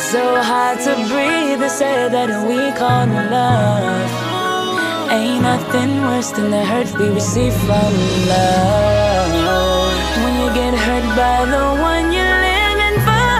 So hard to breathe, they say that we call love. Ain't nothing worse than the hurt we receive from love. When you get hurt by the one you're living for,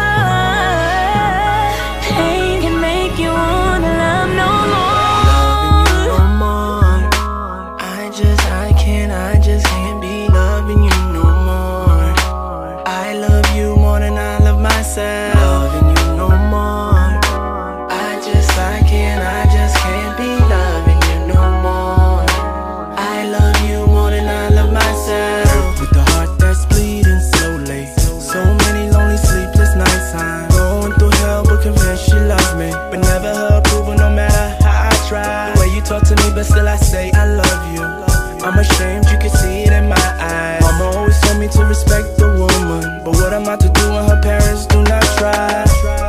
pain can make you wanna love no more. Loving you no more. I just can't be loving you no more. I love you more than I love myself. Loving you no more. I just can't be loving you no more. I love you more than I love myself. With the heart that's bleeding slowly, so many lonely sleepless nights. I'm going through hell but convinced she loves me, but never her approval no matter how I try. The way you talk to me but still I say I love you. I'm ashamed, you can see it in my eyes. Mama always told me to respect the woman, but what am I to do when her parents do not try?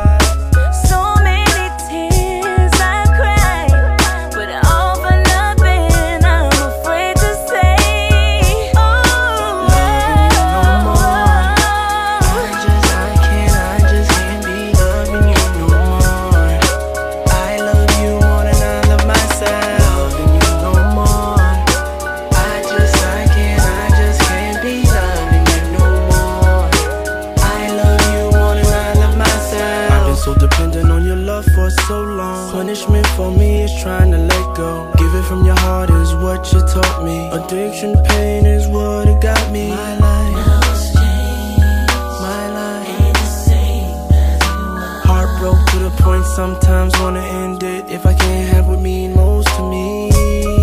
So dependent on your love for so long. Punishment for me is trying to let go. Give it from your heart is what you taught me. Addiction, pain is what it got me. My life, my life ain't the same as you were. Heartbroken to the point sometimes wanna end it. If I can't have what means most to me.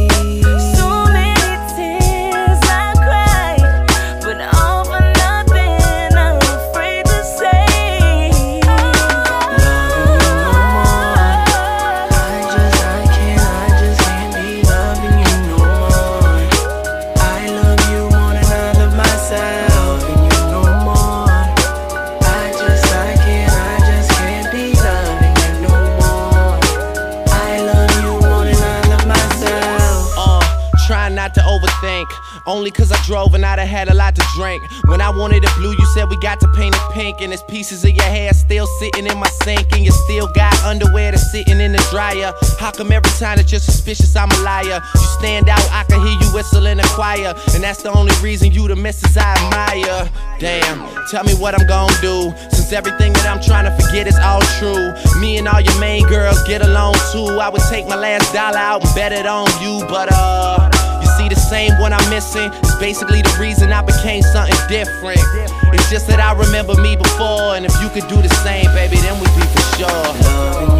Not to overthink, only cause I drove and I'd have had a lot to drink. When I wanted it blue, you said we got to paint it pink. And there's pieces of your hair still sitting in my sink. And you still got underwear that's sitting in the dryer. How come every time that you're suspicious I'm a liar? You stand out, I can hear you whistle in the choir, and that's the only reason you the missus I admire. Damn, tell me what I'm gon' do, since everything that I'm trying to forget is all true. Me and all your main girls get along too. I would take my last dollar out and bet it on you, but see, the same one I'm missing is basically the reason I became something different. It's just that I remember me before, and if you could do the same, baby, then we'd be for sure.